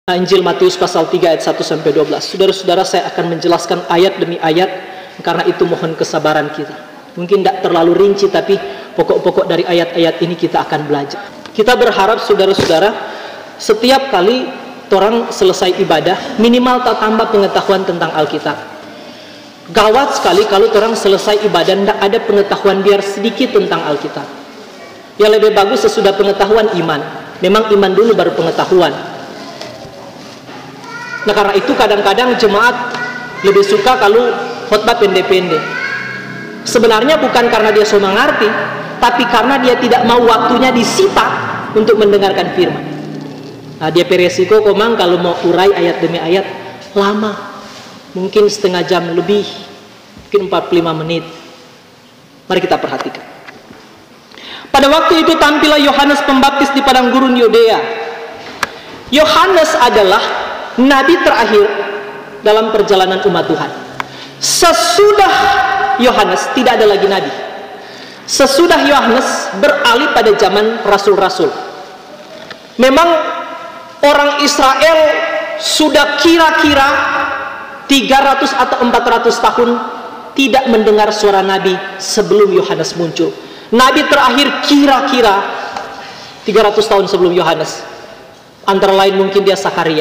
Injil Matius pasal 3 ayat 1-12. Saudara-saudara, saya akan menjelaskan ayat demi ayat, karena itu mohon kesabaran kita. Mungkin tidak terlalu rinci, tapi pokok-pokok dari ayat-ayat ini kita akan belajar. Kita berharap saudara-saudara, setiap kali orang selesai ibadah, minimal tak tambah pengetahuan tentang Alkitab. Gawat sekali kalau orang selesai ibadah tidak ada pengetahuan biar sedikit tentang Alkitab. Yang lebih bagus sesudah pengetahuan iman. Memang iman dulu baru pengetahuan. Nah, karena itu kadang-kadang jemaat lebih suka kalau khotbah pendek-pendek. Sebenarnya bukan karena dia so mengerti, tapi karena dia tidak mau waktunya disita untuk mendengarkan firman. Nah, dia beresiko komang kalau mau urai ayat demi ayat lama, mungkin setengah jam lebih, mungkin 45 menit. Mari kita perhatikan. Pada waktu itu tampillah Yohanes Pembaptis di padang gurun Yudea. Yohanes adalah nabi terakhir dalam perjalanan umat Tuhan. Sesudah Yohanes tidak ada lagi nabi. Sesudah Yohanes beralih pada zaman rasul-rasul. Memang orang Israel sudah kira-kira 300 atau 400 tahun tidak mendengar suara nabi sebelum Yohanes muncul. Nabi terakhir kira-kira 300 tahun sebelum Yohanes. Antara lain mungkin dia Sakaria.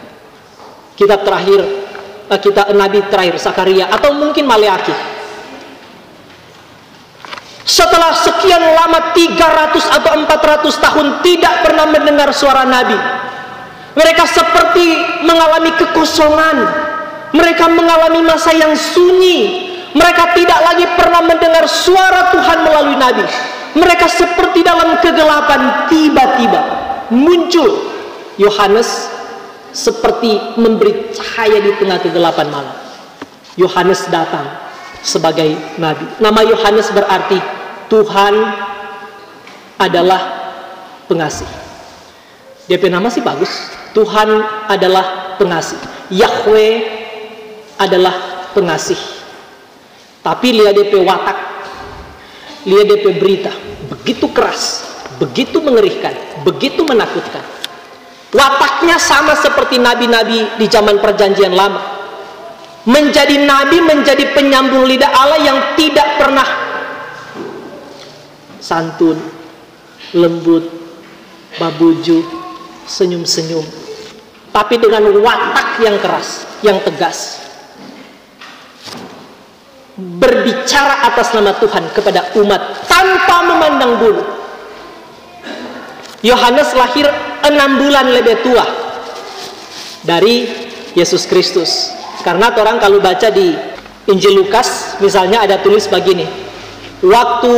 Nabi terakhir Sakaria, atau mungkin Maleakhi. Setelah sekian lama 300 atau 400 tahun tidak pernah mendengar suara nabi, mereka seperti mengalami kekosongan. Mereka mengalami masa yang sunyi. Mereka tidak lagi pernah mendengar suara Tuhan melalui nabi. Mereka seperti dalam kegelapan. Tiba-tiba muncul Yohanes seperti memberi cahaya di tengah kegelapan malam. Yohanes datang sebagai nabi. Nama Yohanes berarti Tuhan adalah pengasih. DP nama sih bagus. Tuhan adalah pengasih. Yahweh adalah pengasih. Tapi lihat DP watak, lihat DP berita, begitu keras, begitu mengerikan, begitu menakutkan. Wataknya sama seperti nabi-nabi di zaman perjanjian lama. Menjadi nabi, menjadi penyambung lidah Allah yang tidak pernah santun, lembut, babuju, senyum-senyum, tapi dengan watak yang keras, yang tegas, berbicara atas nama Tuhan kepada umat tanpa memandang bulu. Yohanes lahir 6 bulan lebih tua dari Yesus Kristus. Karena orang kalau baca di Injil Lukas misalnya ada tulis begini, waktu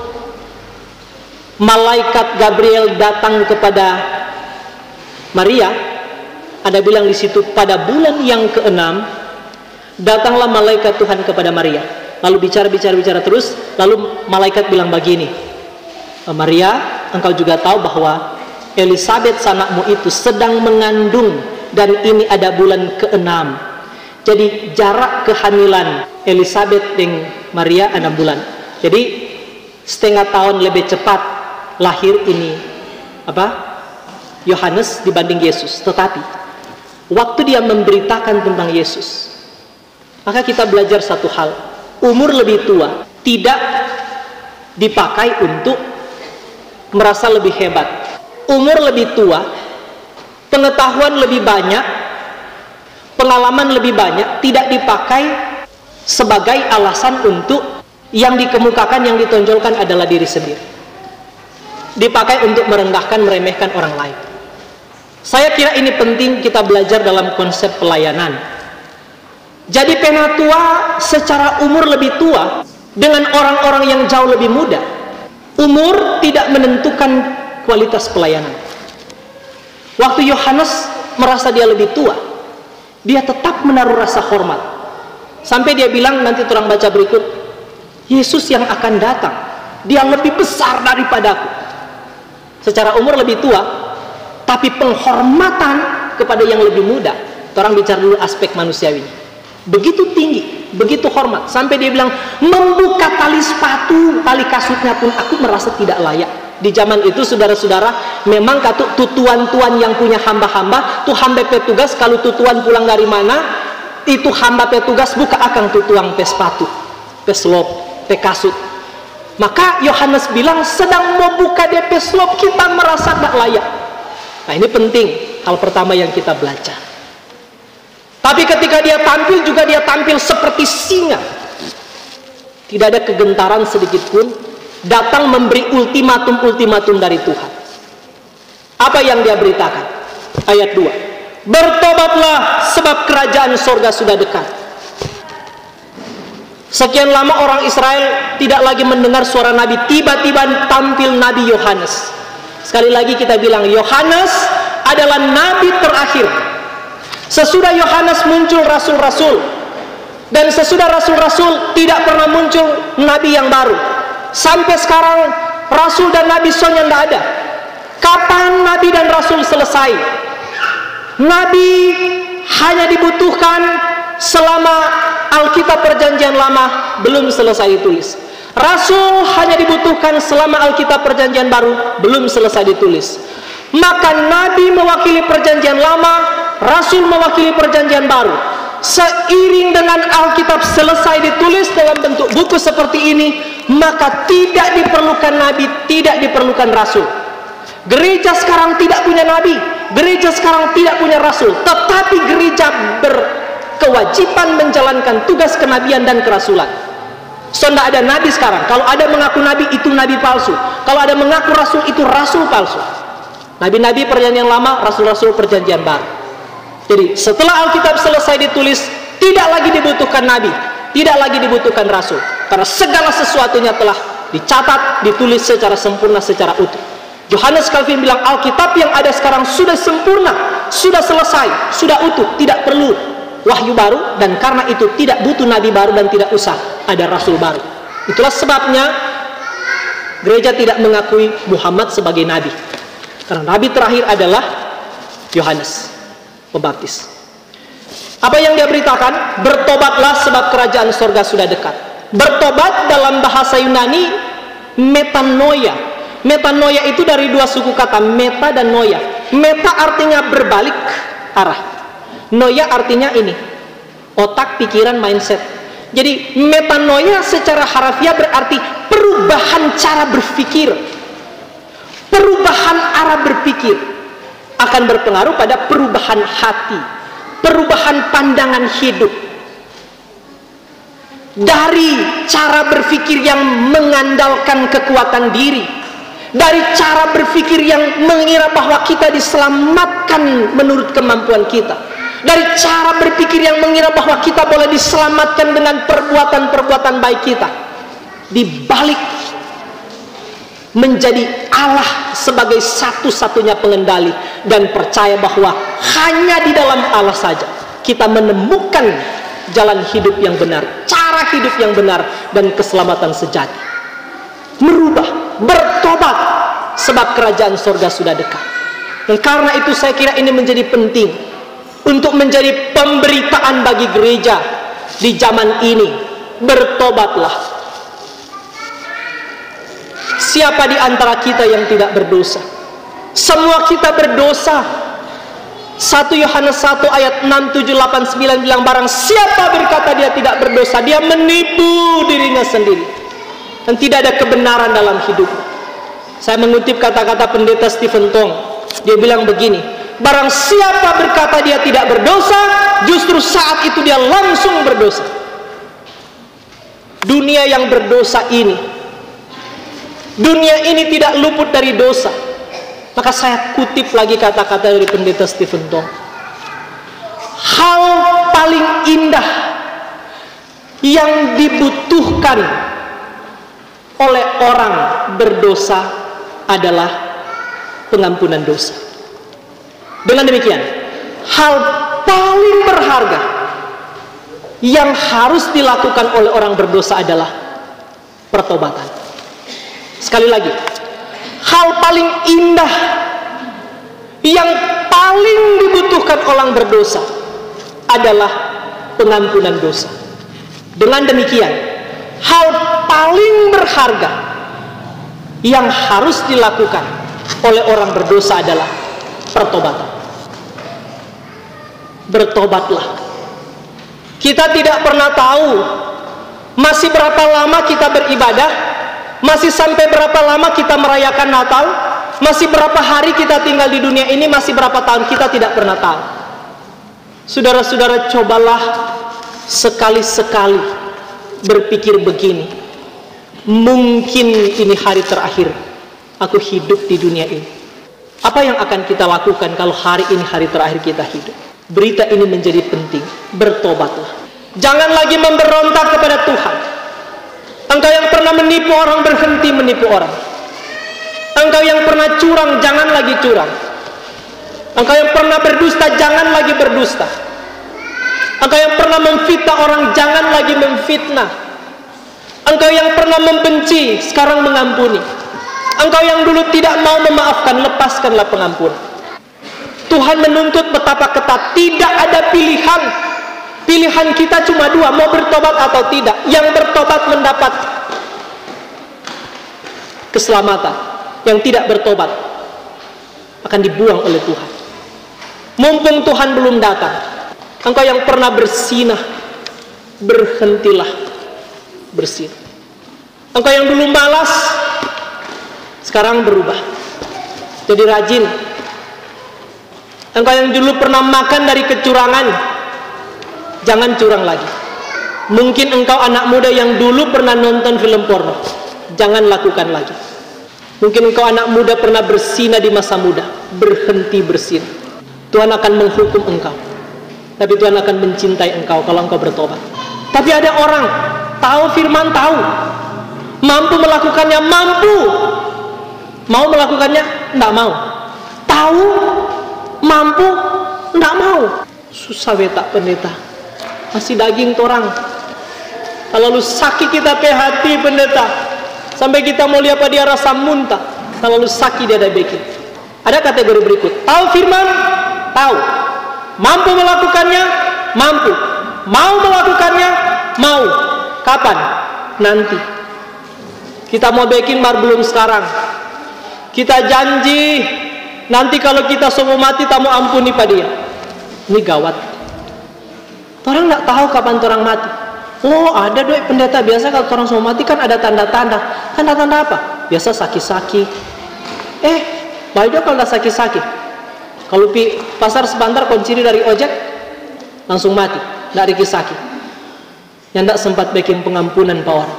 malaikat Gabriel datang kepada Maria, ada bilang di situ pada bulan yang ke-6 datanglah malaikat Tuhan kepada Maria. Lalu bicara terus, lalu malaikat bilang begini, Maria, engkau juga tahu bahwa Elisabet anakmu itu sedang mengandung dan ini ada bulan ke-6. Jadi jarak kehamilan Elisabet dengan Maria 6 bulan. Jadi setengah tahun lebih cepat lahir ini Yohanes dibanding Yesus. Tetapi waktu dia memberitakan tentang Yesus, maka kita belajar satu hal. Umur lebih tua tidak dipakai untuk merasa lebih hebat. Umur lebih tua, pengetahuan lebih banyak, pengalaman lebih banyak, tidak dipakai sebagai alasan untuk yang dikemukakan, yang ditonjolkan adalah diri sendiri. Dipakai untuk merendahkan, meremehkan orang lain. Saya kira ini penting kita belajar dalam konsep pelayanan. Jadi penatua secara umur lebih tua dengan orang-orang yang jauh lebih muda. Umur tidak menentukan kualitas pelayanan. Waktu Yohanes merasa dia lebih tua, dia tetap menaruh rasa hormat. Sampai dia bilang, nanti orang baca berikut, Yesus yang akan datang, dia lebih besar daripadaku. Secara umur lebih tua, tapi penghormatan kepada yang lebih muda. Orang bicara dulu aspek manusiawinya. Begitu tinggi, begitu hormat. Sampai dia bilang, membuka tali sepatu, tali kasutnya pun aku merasa tidak layak. Di zaman itu saudara-saudara, memang tuan yang punya hamba-hamba, tuh hamba petugas kalau tuan pulang dari mana, itu hamba petugas buka akang tuang pe sepatu, pe slop, pe kasut. Maka Yohanes bilang sedang mau buka DP slop, kita merasa tidak layak. Nah ini penting, hal pertama yang kita belajar. Tapi ketika dia tampil juga dia tampil seperti singa. Tidak ada kegentaran sedikit pun, datang memberi ultimatum dari Tuhan. Apa yang dia beritakan? Ayat 2. Bertobatlah sebab kerajaan sorga sudah dekat. Sekian lama orang Israel tidak lagi mendengar suara Nabi. Tiba-tiba tampil Nabi Yohanes. Sekali lagi kita bilang, Yohanes adalah Nabi terakhir. Sesudah Yohanes muncul rasul-rasul. Dan sesudah rasul-rasul tidak pernah muncul Nabi yang baru. Sampai sekarang Rasul dan Nabi soalnya tidak ada. Kapan Nabi dan Rasul selesai? Nabi hanya dibutuhkan selama Alkitab Perjanjian Lama belum selesai ditulis. Rasul hanya dibutuhkan selama Alkitab Perjanjian Baru belum selesai ditulis. Maka Nabi mewakili Perjanjian Lama, Rasul mewakili Perjanjian Baru. Seiring dengan Alkitab selesai ditulis dalam bentuk buku seperti ini, maka tidak diperlukan Nabi, tidak diperlukan Rasul. Gereja sekarang tidak punya Nabi, gereja sekarang tidak punya Rasul, tetapi gereja berkewajiban menjalankan tugas kenabian dan kerasulan. So tidak ada Nabi sekarang. Kalau ada mengaku Nabi, itu Nabi palsu. Kalau ada mengaku Rasul, itu Rasul palsu. Nabi-Nabi Perjanjian Lama, Rasul-Rasul Perjanjian Baru. Jadi setelah Alkitab selesai ditulis, tidak lagi dibutuhkan Nabi, tidak lagi dibutuhkan Rasul, karena segala sesuatunya telah dicatat, ditulis secara sempurna, secara utuh. Yohanes Calvin bilang Alkitab yang ada sekarang sudah sempurna, sudah selesai, sudah utuh, tidak perlu wahyu baru, dan karena itu tidak butuh Nabi baru dan tidak usah ada Rasul baru. Itulah sebabnya gereja tidak mengakui Muhammad sebagai Nabi, karena Nabi terakhir adalah Yohanes Pembaptis. Apa yang dia beritakan? Bertobatlah sebab kerajaan sorga sudah dekat. Bertobat dalam bahasa Yunani metanoia. Metanoia itu dari dua suku kata, meta dan noia. Meta artinya berbalik arah. Noia artinya ini, otak, pikiran, mindset. Jadi metanoia secara harafiah berarti perubahan cara berpikir. Perubahan arah berpikir akan berpengaruh pada perubahan hati, perubahan pandangan hidup. Dari cara berpikir yang mengandalkan kekuatan diri, dari cara berpikir yang mengira bahwa kita diselamatkan menurut kemampuan kita, dari cara berpikir yang mengira bahwa kita boleh diselamatkan dengan perbuatan-perbuatan baik kita, dibalik menjadi Allah sebagai satu-satunya pengendali, dan percaya bahwa hanya di dalam Allah saja kita menemukan jalan hidup yang benar, cara hidup yang benar, dan keselamatan sejati. Merubah, bertobat sebab kerajaan sorga sudah dekat. Dan karena itu saya kira ini menjadi penting untuk menjadi pemberitaan bagi gereja di zaman ini. Bertobatlah. Siapa di antara kita yang tidak berdosa? Semua kita berdosa. 1 Yohanes 1 ayat 6, 7, 8, 9 bilang barang siapa berkata dia tidak berdosa, dia menipu dirinya sendiri dan tidak ada kebenaran dalam hidup. Saya mengutip kata-kata pendeta Stephen Tong. Dia bilang begini, barang siapa berkata dia tidak berdosa, justru saat itu dia langsung berdosa. Dunia yang berdosa ini, dunia ini tidak luput dari dosa. Maka saya kutip lagi kata-kata dari pendeta Stephen Tong. Hal paling indah yang dibutuhkan oleh orang berdosa adalah pengampunan dosa. Dengan demikian, hal paling berharga yang harus dilakukan oleh orang berdosa adalah pertobatan. Sekali lagi, hal paling indah yang paling dibutuhkan orang berdosa adalah pengampunan dosa. Dengan demikian, hal paling berharga yang harus dilakukan oleh orang berdosa adalah pertobatan. Bertobatlah. Kita tidak pernah tahu masih berapa lama kita beribadah, masih sampai berapa lama kita merayakan Natal, masih berapa hari kita tinggal di dunia ini, masih berapa tahun, kita tidak pernah tahu. Saudara-saudara, cobalah sekali-sekali berpikir begini, mungkin ini hari terakhir aku hidup di dunia ini. Apa yang akan kita lakukan kalau hari ini hari terakhir kita hidup? Berita ini menjadi penting. Bertobatlah. Jangan lagi memberontak kepada Tuhan. Engkau yang pernah menipu orang, berhenti menipu orang. Engkau yang pernah curang, jangan lagi curang. Engkau yang pernah berdusta, jangan lagi berdusta. Engkau yang pernah memfitnah orang, jangan lagi memfitnah. Engkau yang pernah membenci, sekarang mengampuni. Engkau yang dulu tidak mau memaafkan, lepaskanlah pengampunan. Tuhan menuntut betapa ketat. Tidak ada pilihan. Pilihan kita cuma dua, mau bertobat atau tidak. Yang bertobat mendapat keselamatan, yang tidak bertobat akan dibuang oleh Tuhan. Mumpung Tuhan belum datang, engkau yang pernah bersinah, berhentilah bersinah. Engkau yang dulu malas, sekarang berubah jadi rajin. Engkau yang dulu pernah makan dari kecurangan, jangan curang lagi. Mungkin engkau anak muda yang dulu pernah nonton film porno, jangan lakukan lagi. Mungkin engkau anak muda pernah bersinah di masa muda, berhenti bersinah. Tuhan akan menghukum engkau, tapi Tuhan akan mencintai engkau kalau engkau bertobat. Tapi ada orang tahu firman, tahu, mampu melakukannya, mampu, mau melakukannya, enggak mau. Tahu, mampu, enggak mau. Susah beta pendeta, masih daging torang. Kalau lu sakit kita pe hati pendeta, sampai kita mau lihat dia rasa muntah. Kalau lu sakit dia ada bikin. Ada kategori berikut, tahu firman, tahu, mampu melakukannya, mampu, mau melakukannya, mau. Kapan? Nanti. Kita mau bikin mar belum sekarang. Kita janji nanti kalau kita semua mati tamu ampuni pada dia. Ini gawat. Orang nggak tahu kapan orang mati. Oh, ada doi pendeta, biasa kalau orang semua mati kan ada tanda-tanda. Tanda-tanda apa? Biasa sakit-sakit. Baiknya kalau udah sakit-sakit. Kalau pi pasar sebentar kunciri dari ojek langsung mati, nggak ada sakit. Yang nggak sempat bikin pengampunan pak orang.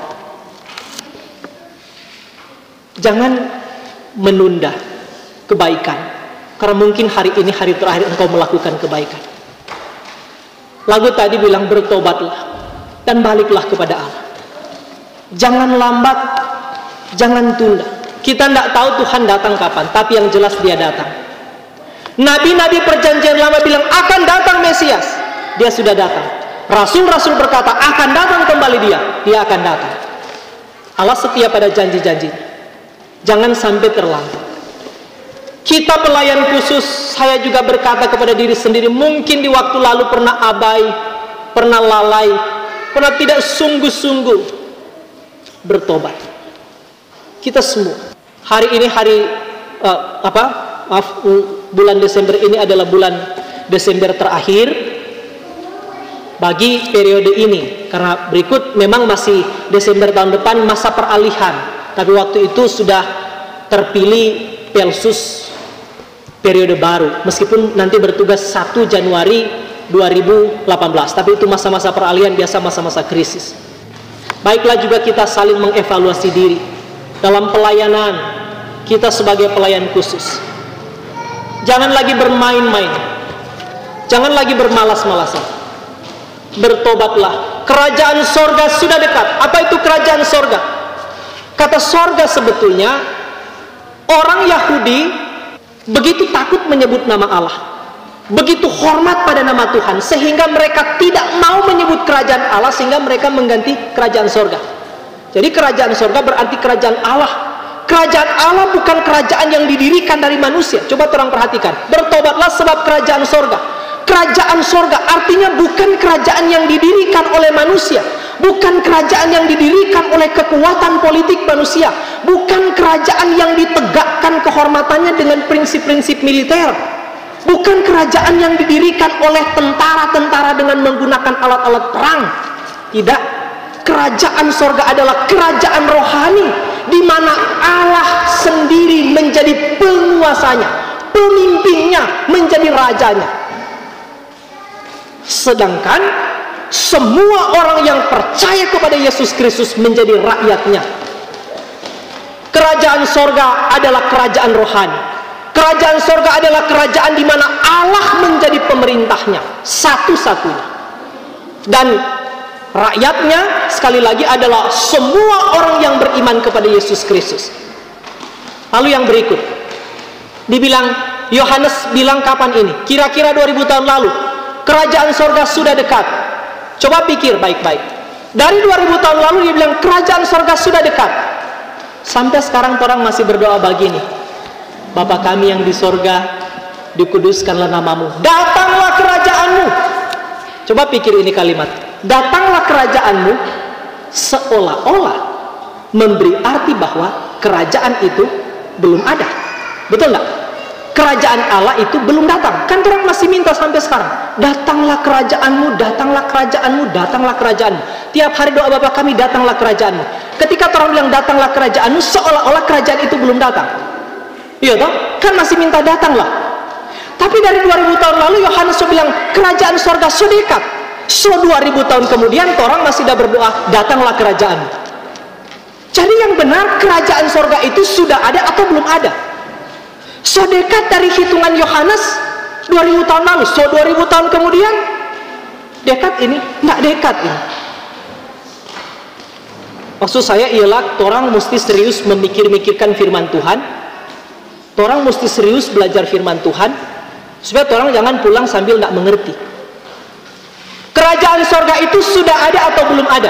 Jangan menunda kebaikan, karena mungkin hari ini hari terakhir engkau melakukan kebaikan. Lagu tadi bilang bertobatlah dan baliklah kepada Allah. Jangan lambat, jangan tunda. Kita tidak tahu Tuhan datang kapan, tapi yang jelas dia datang. Nabi-nabi perjanjian lama bilang akan datang Mesias, dia sudah datang. Rasul-rasul berkata akan datang kembali dia akan datang. Allah setia pada janji-janjinya. Jangan sampai terlambat. Kita pelayan khusus, saya juga berkata kepada diri sendiri, mungkin di waktu lalu pernah abai, pernah lalai, pernah tidak sungguh-sungguh bertobat. Kita semua. Hari ini bulan Desember ini adalah bulan Desember terakhir bagi periode ini, karena berikut memang masih Desember tahun depan masa peralihan. Tapi waktu itu sudah terpilih Pelsus periode baru, meskipun nanti bertugas 1 Januari 2018, tapi itu masa-masa peralihan, biasa masa-masa krisis. Baiklah juga kita saling mengevaluasi diri dalam pelayanan kita sebagai pelayan khusus. Jangan lagi bermain-main, jangan lagi bermalas-malasan. Bertobatlah, kerajaan sorga sudah dekat. Apa itu kerajaan sorga? Kata sorga sebetulnya orang Yahudi begitu takut menyebut nama Allah, begitu hormat pada nama Tuhan, sehingga mereka tidak mau menyebut kerajaan Allah, sehingga mereka mengganti kerajaan sorga. Jadi kerajaan sorga berarti kerajaan Allah. Kerajaan Allah bukan kerajaan yang didirikan dari manusia. Coba orang perhatikan, bertobatlah sebab kerajaan sorga. Kerajaan sorga artinya bukan kerajaan yang didirikan oleh manusia. Bukan kerajaan yang didirikan oleh kekuatan politik manusia. Bukan kerajaan yang ditegakkan kehormatannya dengan prinsip-prinsip militer. Bukan kerajaan yang didirikan oleh tentara-tentara dengan menggunakan alat-alat perang. Tidak. Kerajaan sorga adalah kerajaan rohani, di mana Allah sendiri menjadi penguasanya, pemimpinnya, menjadi rajanya. Sedangkan semua orang yang percaya kepada Yesus Kristus menjadi rakyatnya. Kerajaan sorga adalah kerajaan rohani. Kerajaan sorga adalah kerajaan di mana Allah menjadi pemerintahnya satu-satunya. Dan rakyatnya sekali lagi adalah semua orang yang beriman kepada Yesus Kristus. Lalu yang berikut, dibilang, Yohanes bilang kapan ini? Kira-kira 2000 tahun lalu. Kerajaan sorga sudah dekat. Coba pikir baik-baik. Dari 2000 tahun lalu dia bilang kerajaan sorga sudah dekat. Sampai sekarang orang masih berdoa begini, Bapa kami yang di sorga, dikuduskanlah namamu, datanglah kerajaanmu. Coba pikir ini kalimat, datanglah kerajaanmu, seolah-olah memberi arti bahwa kerajaan itu belum ada. Betul nggak? Kerajaan Allah itu belum datang. Kan orang masih minta sampai sekarang, datanglah kerajaanmu, datanglah kerajaanmu, datanglah kerajaanmu. Tiap hari doa Bapa kami, datanglah kerajaanmu. Ketika orang bilang datanglah kerajaanmu, seolah-olah kerajaan itu belum datang. Iya toh? Kan masih minta datanglah. Tapi dari 2000 tahun lalu Yohanes bilang kerajaan sorga sudah dekat. So 2000 tahun kemudian orang masih dah berdoa, datanglah kerajaan. Jadi yang benar kerajaan sorga itu sudah ada atau belum ada? So dekat dari hitungan Yohanes 2000 tahun lalu. So 2000 tahun kemudian dekat ini? Nggak dekat ini. Maksud saya ialah orang mesti serius memikir-mikirkan firman Tuhan. Orang mesti serius belajar firman Tuhan, supaya orang jangan pulang sambil nggak mengerti. Kerajaan sorga itu sudah ada atau belum ada?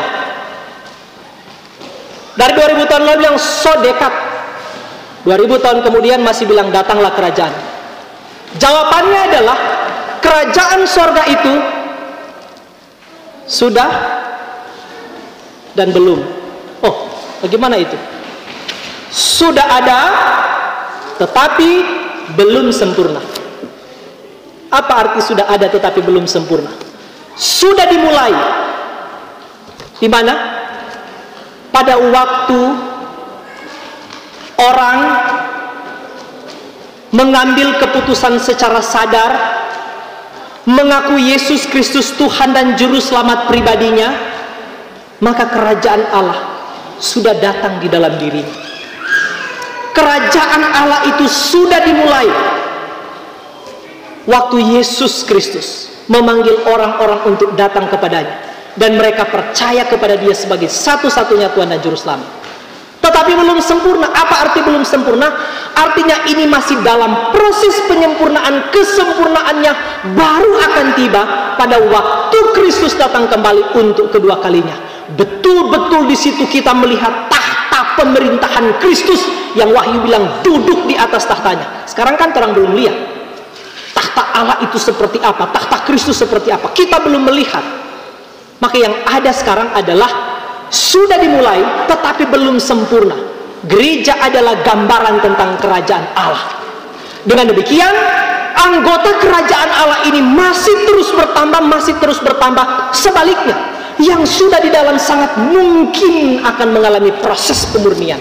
Dari 2000 tahun lalu yang so dekat, 2000 tahun kemudian masih bilang datanglah kerajaan. Jawabannya adalah kerajaan sorga itu sudah dan belum. Oh, bagaimana itu? Sudah ada, tetapi belum sempurna. Apa arti sudah ada tetapi belum sempurna? Sudah dimulai. Di mana? Pada waktu orang mengambil keputusan secara sadar, mengaku Yesus Kristus Tuhan dan Juru Selamat pribadinya, maka kerajaan Allah sudah datang di dalam dirinya. Kerajaan Allah itu sudah dimulai waktu Yesus Kristus memanggil orang-orang untuk datang kepadanya, dan mereka percaya kepada Dia sebagai satu-satunya Tuhan dan Juru Selamat. Tetapi belum sempurna. Apa arti belum sempurna? Artinya ini masih dalam proses penyempurnaan. Kesempurnaannya baru akan tiba pada waktu Kristus datang kembali untuk kedua kalinya. Betul-betul di situ kita melihat tahta pemerintahan Kristus yang Wahyu bilang duduk di atas tahtanya. Sekarang kan orang belum lihat tahta Allah itu seperti apa, tahta Kristus seperti apa. Kita belum melihat. Maka yang ada sekarang adalah sudah dimulai tetapi belum sempurna. Gereja adalah gambaran tentang kerajaan Allah. Dengan demikian, anggota kerajaan Allah ini masih terus bertambah. Sebaliknya, yang sudah di dalam sangat mungkin akan mengalami proses pemurnian.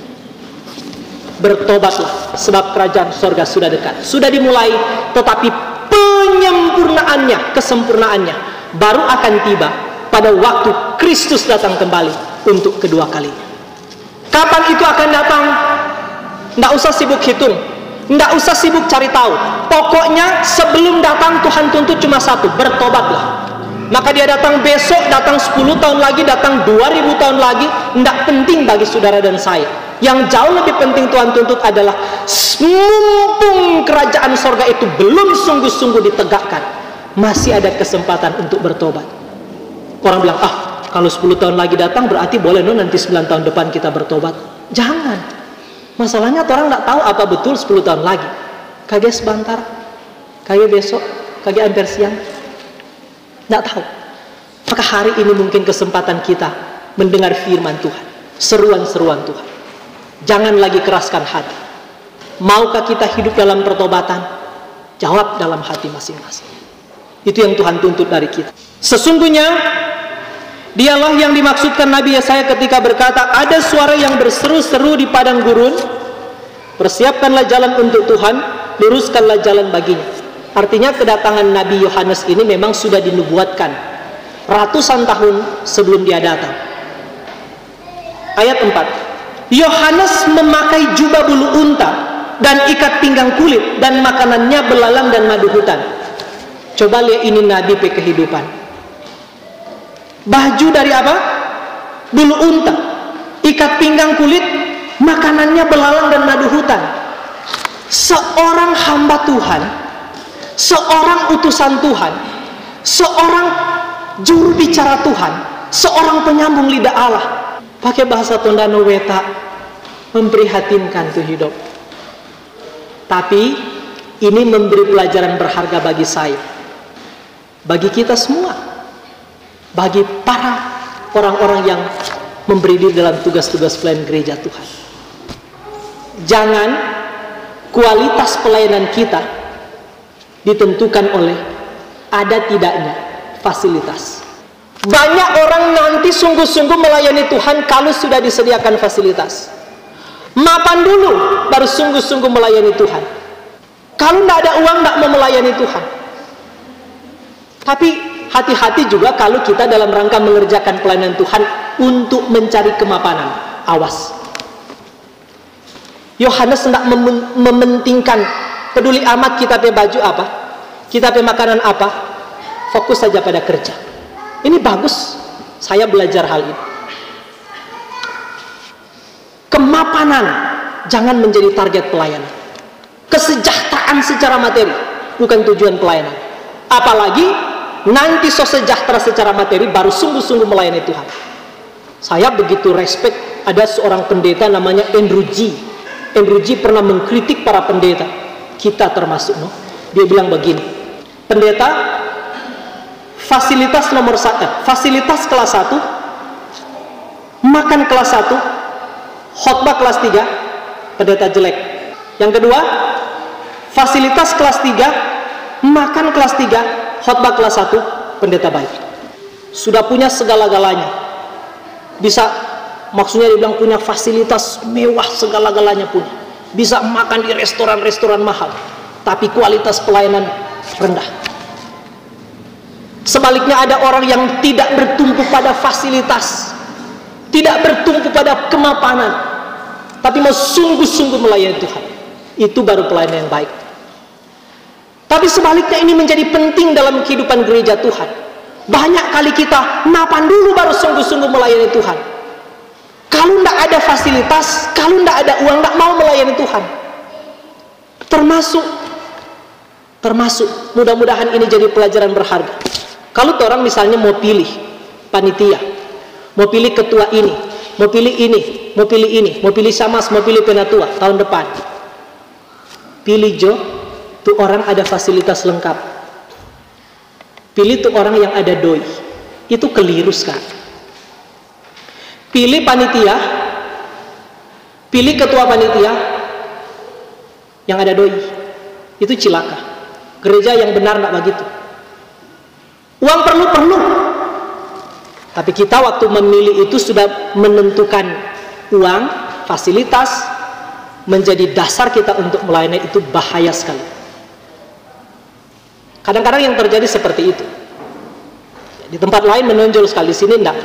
Bertobatlah, sebab kerajaan sorga sudah dekat. Sudah dimulai, tetapi penyempurnaannya, kesempurnaannya baru akan tiba pada waktu Kristus datang kembali untuk kedua kalinya. Kapan itu akan datang? Nggak usah sibuk hitung, nggak usah sibuk cari tahu. Pokoknya sebelum datang Tuhan tuntut cuma satu, bertobatlah. Maka Dia datang besok, datang 10 tahun lagi, datang 2000 tahun lagi, nggak penting bagi saudara dan saya. Yang jauh lebih penting Tuhan tuntut adalah mumpung kerajaan sorga itu belum sungguh-sungguh ditegakkan, masih ada kesempatan untuk bertobat. Orang bilang, kalau 10 tahun lagi datang berarti boleh nanti 9 tahun depan kita bertobat. Jangan. Masalahnya orang tidak tahu apa betul 10 tahun lagi. Kagak sebentar, kagak besok, kagak hampir siang. Tidak tahu. Maka hari ini mungkin kesempatan kita mendengar firman Tuhan, seruan-seruan Tuhan. Jangan lagi keraskan hati. Maukah kita hidup dalam pertobatan? Jawab dalam hati masing-masing. Itu yang Tuhan tuntut dari kita. Sesungguhnya dialah yang dimaksudkan Nabi Yesaya ketika berkata, ada suara yang berseru-seru di padang gurun, persiapkanlah jalan untuk Tuhan, luruskanlah jalan baginya. Artinya kedatangan Nabi Yohanes ini memang sudah dinubuatkan ratusan tahun sebelum dia datang. Ayat 4, Yohanes memakai jubah bulu unta dan ikat pinggang kulit, dan makanannya belalang dan madu hutan. Coba lihat, ini Nabi kehidupan. Baju dari apa? Bulu unta, ikat pinggang kulit, makanannya belalang dan madu hutan. Seorang hamba Tuhan, seorang utusan Tuhan, seorang juru bicara Tuhan, seorang penyambung lidah Allah. Pakai bahasa Tondano Weta, memprihatinkan tuh hidup. Tapi ini memberi pelajaran berharga bagi saya, bagi kita semua, bagi para orang-orang yang memberi diri dalam tugas-tugas pelayanan gereja Tuhan. Jangan kualitas pelayanan kita ditentukan oleh ada tidaknya fasilitas. Banyak orang nanti sungguh-sungguh melayani Tuhan kalau sudah disediakan fasilitas. Mapan dulu baru sungguh-sungguh melayani Tuhan. Kalau tidak ada uang, tidak mau melayani Tuhan. Tapi hati-hati juga kalau kita dalam rangka mengerjakan pelayanan Tuhan untuk mencari kemapanan. Awas. Yohanes tidak mementingkan, peduli amat kita pakai baju apa, kita pakai makanan apa, fokus saja pada kerja. Ini bagus, saya belajar hal ini. Kemapanan jangan menjadi target pelayanan. Kesejahteraan secara materi bukan tujuan pelayanan. Apalagi nanti so sejahtera secara materi baru sungguh-sungguh melayani Tuhan. Saya begitu respect, ada seorang pendeta namanya Andrew G. Andrew G pernah mengkritik para pendeta, kita termasuk, no? Dia bilang begini, pendeta, fasilitas nomor 1, fasilitas kelas 1, makan kelas 1, khotbah kelas 3, pendeta jelek. Yang kedua, fasilitas kelas 3, makan kelas 3, khotbah kelas 1, pendeta baik. Sudah punya segala-galanya. Bisa, maksudnya dia bilang punya fasilitas mewah, segala-galanya punya. Bisa makan di restoran-restoran mahal, tapi kualitas pelayanan rendah. Sebaliknya ada orang yang tidak bertumpu pada fasilitas, tidak bertumpu pada kemapanan, tapi mau sungguh-sungguh melayani Tuhan. Itu baru pelayanan yang baik. Tapi sebaliknya ini menjadi penting dalam kehidupan gereja Tuhan. Banyak kali kita mapan dulu baru sungguh-sungguh melayani Tuhan. Kalau tidak ada fasilitas, kalau tidak ada uang, tidak mau melayani Tuhan. Termasuk mudah-mudahan ini jadi pelajaran berharga. Kalau orang misalnya mau pilih panitia, mau pilih ketua ini, mau pilih ini, mau pilih ini, mau pilih samas, mau pilih penatua tahun depan, pilih Jo, tuh orang ada fasilitas lengkap. Pilih tuh orang yang ada doi. Itu keliru sekali. Pilih panitia, pilih ketua panitia yang ada doi. Itu cilaka. Gereja yang benar tidak begitu. Uang perlu. Tapi kita waktu memilih itu sudah menentukan uang, fasilitas menjadi dasar kita untuk melayani, itu bahaya sekali. Kadang-kadang yang terjadi seperti itu. Di tempat lain menonjol sekali, sini enggak.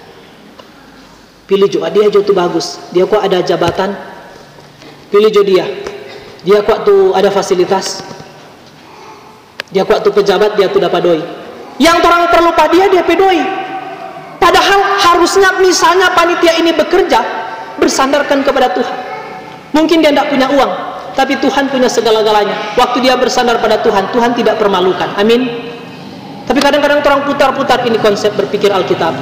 Pilih juga dia itu bagus, dia kok ada jabatan. Pilih juga dia kok tuh ada fasilitas, dia kok tuh pejabat, dia tuh dapat doi. Yang orang perlu pada dia pedoi. Padahal harusnya misalnya panitia ini bekerja bersandarkan kepada Tuhan. Mungkin dia tidak punya uang, tapi Tuhan punya segala-galanya. Waktu dia bersandar pada Tuhan, Tuhan tidak permalukan. Amin. Tapi kadang-kadang orang putar-putar ini konsep berpikir Alkitab.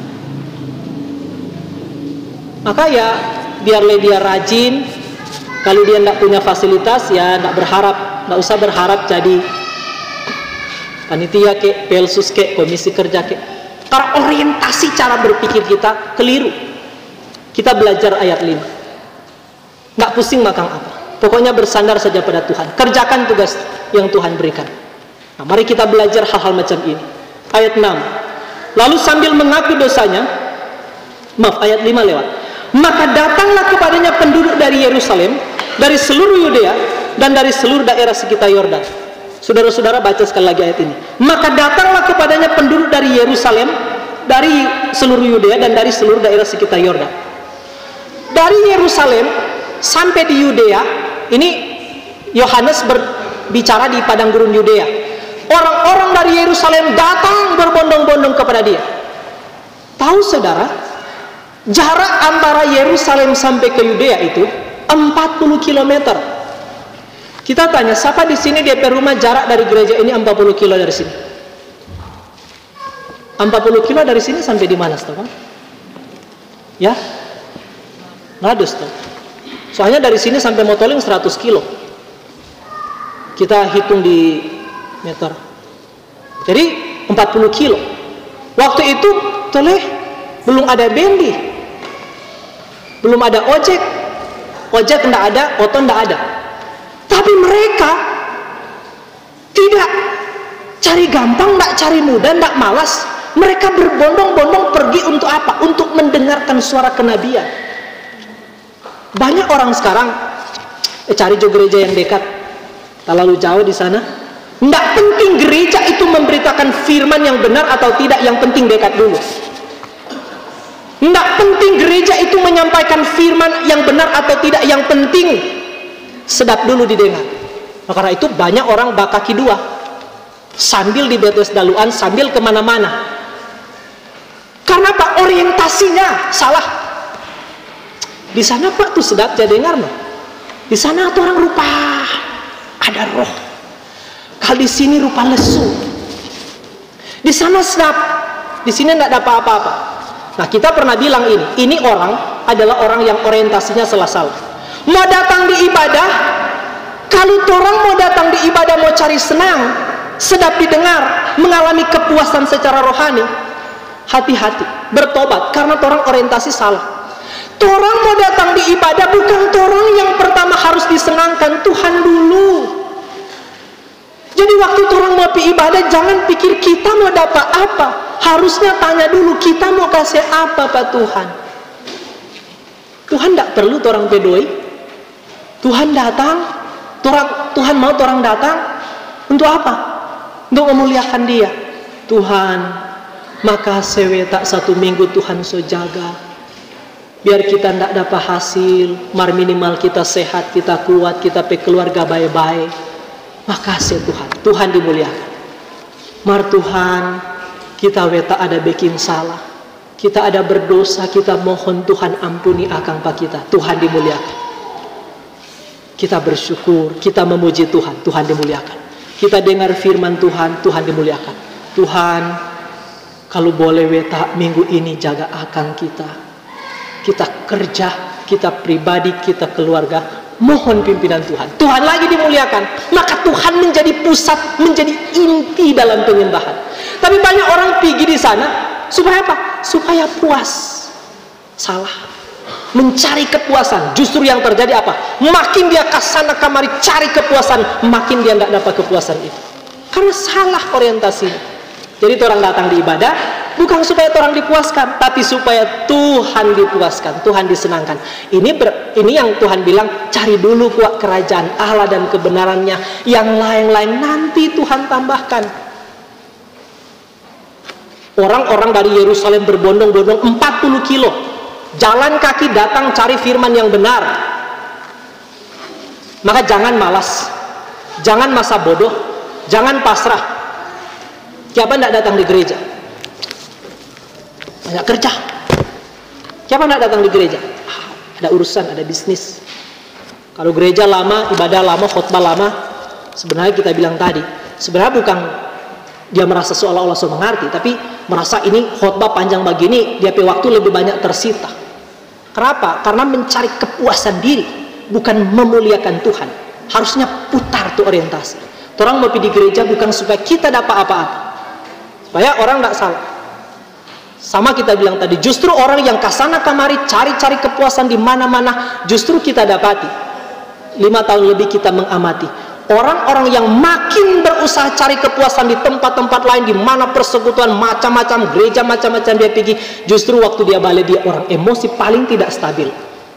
Maka ya biarlah dia rajin. Kalau dia tidak punya fasilitas, ya tidak usah berharap jadi panitia kek, pelsus kek, komisi kerja kek. Karena orientasi cara berpikir kita keliru. Kita belajar ayat 5. Nggak pusing makan apa. Pokoknya bersandar saja pada Tuhan. Kerjakan tugas yang Tuhan berikan. Nah, mari kita belajar hal-hal macam ini. Ayat 6. Lalu sambil mengaku dosanya, ayat 5 lewat. Maka datanglah kepadanya penduduk dari Yerusalem, dari seluruh Yudea, dan dari seluruh daerah sekitar Yordan. Saudara-saudara baca sekali lagi ayat ini. Maka datanglah kepadanya penduduk dari Yerusalem, dari seluruh Yudea, dan dari seluruh daerah sekitar Yordan. Dari Yerusalem sampai di Yudea, ini Yohanes berbicara di padang gurun Yudea. Orang-orang dari Yerusalem datang berbondong-bondong kepada dia. Tahu saudara, jarak antara Yerusalem sampai ke Yudea itu 40 km. Kita tanya, siapa di sini DP rumah jarak dari gereja ini 40 kilo dari sini? 40 kilo dari sini sampai di mana, Stefan? Ya? Rados, toh. Soalnya dari sini sampai Motoling 100 kilo. Kita hitung di meter. Jadi 40 kilo. Waktu itu toleh belum ada bendi, belum ada ojek enggak ada, oto enggak ada. Tapi mereka tidak cari gampang, enggak cari mudah, enggak malas. Mereka berbondong-bondong pergi untuk apa? Untuk mendengarkan suara kenabian. Banyak orang sekarang cari juga gereja yang dekat, terlalu jauh di sana. Tidak penting gereja itu memberitakan firman yang benar atau tidak, yang penting dekat dulu. Tidak penting gereja itu menyampaikan firman yang benar atau tidak, yang penting sedap dulu didengar. Nah, karena itu banyak orang bakaki dua, sambil di betes daluan, sambil kemana-mana. Karena apa? Orientasinya salah. Di sana Pak tuh sedap jadi dengar, no? Di sana tuh orang rupa ada roh. Kalau di sini rupa lesu. Di sana sedap, di sini tidak ada apa-apa. Nah, kita pernah bilang ini orang adalah orang yang orientasinya salah-salah. Mau datang di ibadah, kalau orang mau datang di ibadah mau cari senang, sedap didengar, mengalami kepuasan secara rohani, hati-hati, bertobat, karena orang orientasi salah. Orang mau datang di ibadah bukan orang yang pertama harus disenangkan, Tuhan dulu. Jadi waktu orang mau pergi ibadah, jangan pikir kita mau dapat apa. Harusnya tanya dulu, kita mau kasih apa Pak Tuhan. Tuhan tidak perlu orang pedoi. Tuhan datang, Tuhan mau orang datang untuk apa? Untuk memuliakan Dia. Tuhan, maka sewe tak 1 minggu Tuhan so jaga. Biar kita tidak dapat hasil, mar minimal kita sehat, kita kuat, kita pe keluarga baik-baik. Makasih Tuhan, Tuhan dimuliakan. Mar Tuhan, kita weta ada bikin salah, kita ada berdosa, kita mohon Tuhan ampuni akang pak kita. Tuhan dimuliakan. Kita bersyukur, kita memuji Tuhan, Tuhan dimuliakan. Kita dengar firman Tuhan, Tuhan dimuliakan. Tuhan, kalau boleh weta minggu ini jaga akang kita. Kita kerja, kita pribadi, kita keluarga. Mohon pimpinan Tuhan. Tuhan lagi dimuliakan. Maka Tuhan menjadi pusat, menjadi inti dalam penyembahan. Tapi banyak orang pergi di sana supaya apa? Supaya puas. Salah. Mencari kepuasan. Justru yang terjadi apa? Makin dia kesana kemari cari kepuasan, makin dia tidak dapat kepuasan itu. Karena salah orientasinya. Jadi orang datang di ibadah bukan supaya orang dipuaskan, tapi supaya Tuhan dipuaskan, Tuhan disenangkan. Ini yang Tuhan bilang, cari dulu kuat kerajaan Allah dan kebenarannya. Yang lain-lain nanti Tuhan tambahkan. Orang-orang dari Yerusalem berbondong-bondong 40 kilo. Jalan kaki datang cari firman yang benar. Maka jangan malas, jangan masa bodoh, jangan pasrah. Siapa tidak datang di gereja? Banyak kerja. Siapa tidak datang di gereja? Ada urusan, ada bisnis. Kalau gereja lama, ibadah lama, khotbah lama, sebenarnya kita bilang tadi, sebenarnya bukan dia merasa seolah-olah so mengerti, tapi merasa ini khotbah panjang begini, dia waktu lebih banyak tersita. Kenapa? Karena mencari kepuasan diri, bukan memuliakan Tuhan. Harusnya putar tuh orientasi. Orang mau pergi di gereja bukan supaya kita dapat apa-apa, supaya orang tidak salah. Sama kita bilang tadi, justru orang yang kasana kamari cari-cari kepuasan di mana-mana, justru kita dapati 5 tahun lebih kita mengamati orang-orang yang makin berusaha cari kepuasan di tempat-tempat lain, di mana persekutuan macam-macam, gereja macam-macam dia pergi, justru waktu dia balik dia orang emosi paling tidak stabil.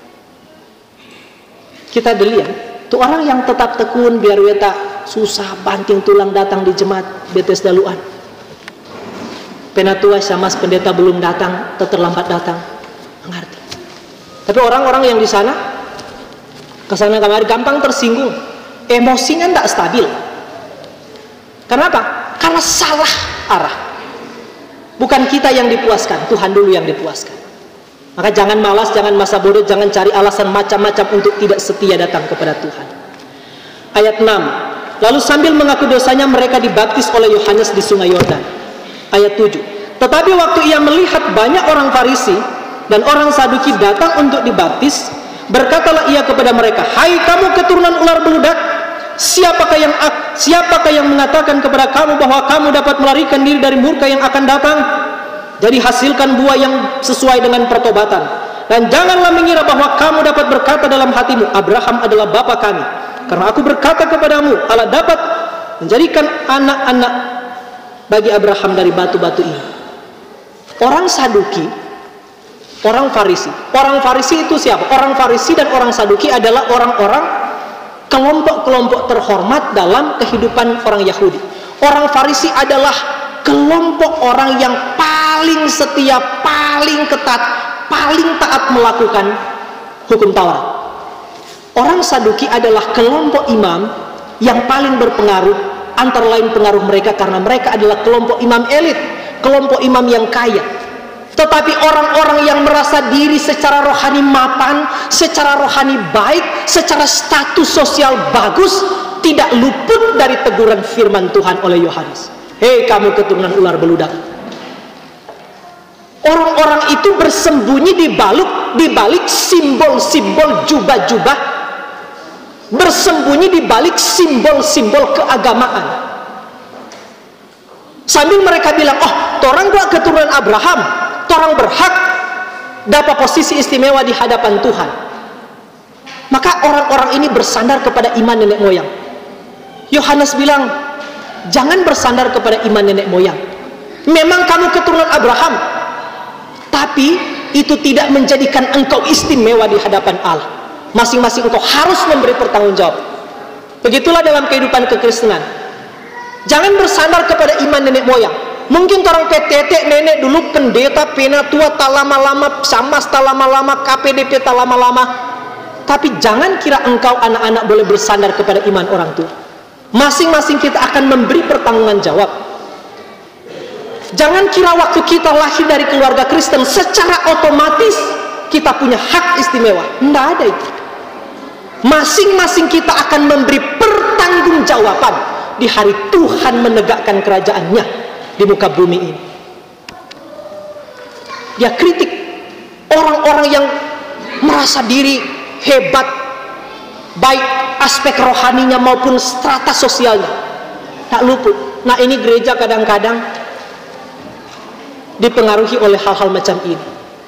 Kita lihat tuh orang yang tetap tekun biar weta susah banting tulang datang di jemaat betes daluan. Penatua Syamas pendeta belum datang, terlambat datang, mengerti. Tapi orang-orang yang di sana kesana kemari gampang tersinggung, emosinya tidak stabil. Kenapa? Karena salah arah. Bukan kita yang dipuaskan, Tuhan dulu yang dipuaskan. Maka jangan malas, jangan masa bodoh, jangan cari alasan macam-macam untuk tidak setia datang kepada Tuhan. Ayat 6. Lalu sambil mengaku dosanya mereka dibaptis oleh Yohanes di sungai Yordan. Ayat 7. Tetapi waktu ia melihat banyak orang Farisi dan orang Saduki datang untuk dibaptis, berkatalah ia kepada mereka, "Hai kamu keturunan ular beludak, siapakah yang mengatakan kepada kamu bahwa kamu dapat melarikan diri dari murka yang akan datang? Jadi hasilkan buah yang sesuai dengan pertobatan. Dan janganlah mengira bahwa kamu dapat berkata dalam hatimu, Abraham adalah bapa kami. Karena aku berkata kepadamu, Allah dapat menjadikan anak-anak bagi Abraham dari batu-batu ini." Orang Saduki, orang Farisi. Orang Farisi itu siapa? Orang Farisi dan orang Saduki adalah orang-orang kelompok-kelompok terhormat dalam kehidupan orang Yahudi. Orang Farisi adalah kelompok orang yang paling setia, paling ketat, paling taat melakukan hukum Taurat. Orang Saduki adalah kelompok imam yang paling berpengaruh, antara lain pengaruh mereka karena mereka adalah kelompok imam elit, kelompok imam yang kaya. Tetapi orang-orang yang merasa diri secara rohani mapan, secara rohani baik, secara status sosial bagus, tidak luput dari teguran firman Tuhan oleh Yohanes. "Hei kamu keturunan ular beludak." Orang-orang itu bersembunyi di balik simbol-simbol jubah-jubah, bersembunyi di balik simbol-simbol keagamaan. Sambil mereka bilang, "Oh, torang gua keturunan Abraham, torang berhak dapat posisi istimewa di hadapan Tuhan." Maka orang-orang ini bersandar kepada iman nenek moyang. Yohanes bilang, jangan bersandar kepada iman nenek moyang. Memang kamu keturunan Abraham, tapi itu tidak menjadikan engkau istimewa di hadapan Allah. Masing-masing engkau harus memberi pertanggungjawab. Begitulah dalam kehidupan kekristenan. Jangan bersandar kepada iman nenek moyang. Mungkin orang PTT nenek dulu pendeta, penatua tak lama-lama, Syamas tak lama-lama, KPDP tak lama-lama. Tapi jangan kira engkau anak-anak boleh bersandar kepada iman orang tua. Masing-masing kita akan memberi pertanggungan jawab. Jangan kira waktu kita lahir dari keluarga Kristen secara otomatis kita punya hak istimewa. Tidak ada itu. Masing-masing kita akan memberi pertanggungjawaban di hari Tuhan menegakkan kerajaannya di muka bumi ini. Dia kritik orang-orang yang merasa diri hebat, baik aspek rohaninya maupun strata sosialnya, tak luput. Nah, ini gereja kadang-kadang dipengaruhi oleh hal-hal macam ini.